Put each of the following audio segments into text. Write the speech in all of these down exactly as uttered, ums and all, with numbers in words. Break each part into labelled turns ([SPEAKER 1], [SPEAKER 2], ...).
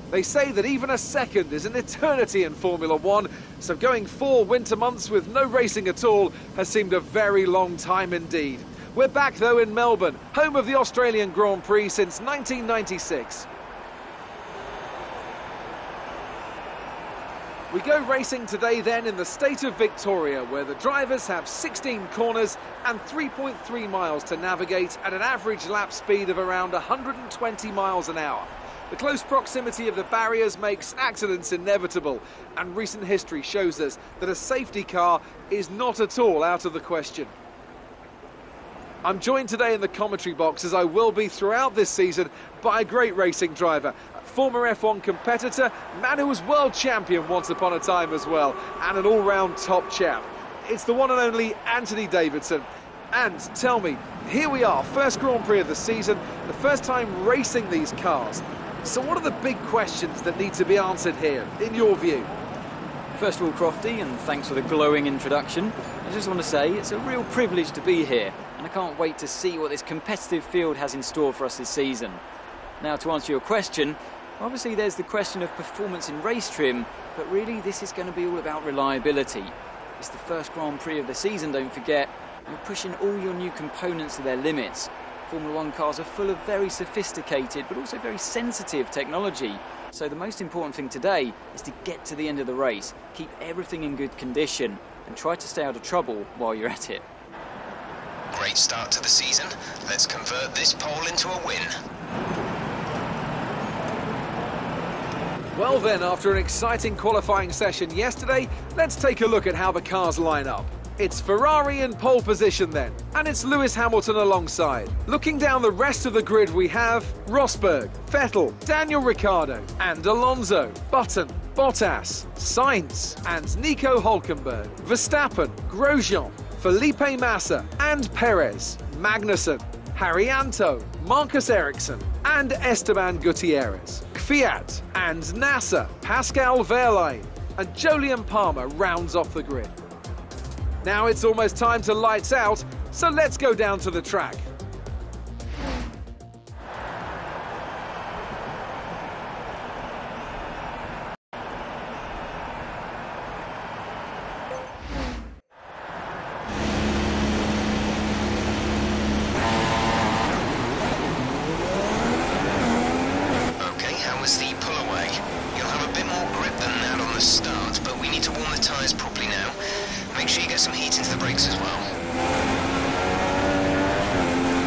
[SPEAKER 1] They say that even a second is an eternity in Formula One, so going four winter months with no racing at all has seemed a very long time indeed. We're back though in Melbourne, home of the Australian Grand Prix since nineteen ninety-six. We go racing today then in the state of Victoria, where the drivers have sixteen corners and three point three miles to navigate at an average lap speed of around one hundred twenty miles an hour. The close proximity of the barriers makes accidents inevitable, and recent history shows us that a safety car is not at all out of the question. I'm joined today in the commentary box, as I will be throughout this season, by a great racing driver, a former F one competitor, man who was world champion once upon a time as well, and an all-round top chap. It's the one and only Anthony Davidson. And tell me, here we are, first Grand Prix of the season, the first time racing these cars. So what are the big questions that need to be answered here, in your view?
[SPEAKER 2] First of all, Crofty, and thanks for the glowing introduction, I just want to say it's a real privilege to be here, and I can't wait to see what this competitive field has in store for us this season. Now, to answer your question, obviously there's the question of performance in race trim, but really this is going to be all about reliability. It's the first Grand Prix of the season, don't forget. You're pushing all your new components to their limits. Formula One cars are full of very sophisticated but also very sensitive technology. So the most important thing today is to get to the end of the race, keep everything in good condition and try to stay out of trouble while you're at it.
[SPEAKER 3] Great start to the season. Let's convert this pole into a win.
[SPEAKER 1] Well then, after an exciting qualifying session yesterday, let's take a look at how the cars line up. It's Ferrari in pole position then, and it's Lewis Hamilton alongside. Looking down the rest of the grid, we have Rosberg, Vettel, Daniel Ricciardo, and Alonso, Button, Bottas, Sainz, and Nico Hülkenberg, Verstappen, Grosjean, Felipe Massa, and Perez, Magnussen, Haryanto, Marcus Ericsson, and Esteban Gutierrez, Kvyat, and Nasser, Pascal Wehrlein, and Jolyon Palmer rounds off the grid. Now it's almost time to lights out, so let's go down to the track.
[SPEAKER 3] Okay, how was the pull away? You'll have a bit more grip than that on the start, but we need to warm the tyres properly now. Make sure you get some heat into the brakes as well.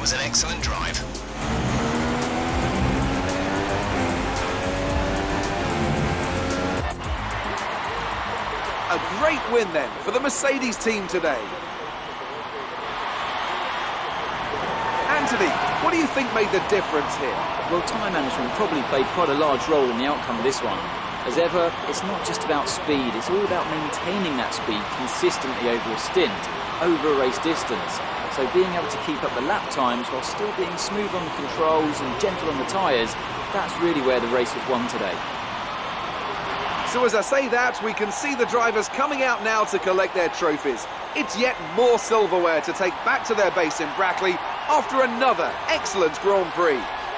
[SPEAKER 3] was an excellent drive.
[SPEAKER 1] A great win then for the Mercedes team today. Anthony, what do you think made the difference here?
[SPEAKER 2] Well, time management probably played quite a large role in the outcome of this one. As ever, it's not just about speed, it's all about maintaining that speed consistently over a stint, over a race distance. So being able to keep up the lap times while still being smooth on the controls and gentle on the tyres, that's really where the race was won today.
[SPEAKER 1] So as I say that, we can see the drivers coming out now to collect their trophies. It's yet more silverware to take back to their base in Brackley after another excellent Grand Prix.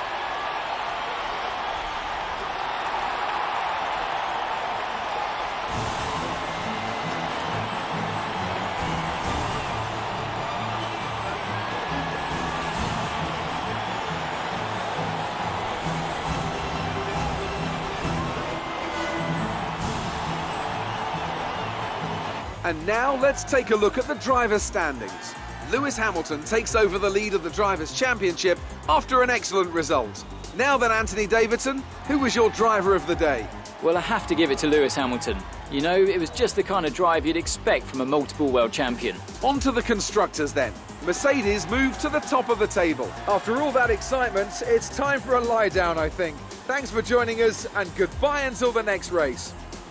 [SPEAKER 1] And now let's take a look at the drivers' standings. Lewis Hamilton takes over the lead of the Drivers' Championship after an excellent result. Now then, Anthony Davidson, who was your driver of the day?
[SPEAKER 2] Well, I have to give it to Lewis Hamilton. You know, it was just the kind of drive you'd expect from a multiple world champion.
[SPEAKER 1] On to the constructors then. Mercedes moved to the top of the table. After all that excitement, it's time for a lie down, I think. Thanks for joining us, and goodbye until the next race.